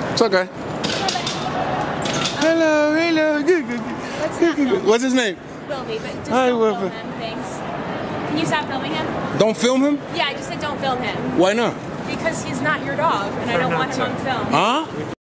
It's okay. Hello, hello. Good, good, good. What's his name? Wilby, but just don't film him, thanks. Can you stop filming him? Don't film him? Yeah, I just said don't film him. Why not? Because he's not your dog, and I don't want him on film. Huh?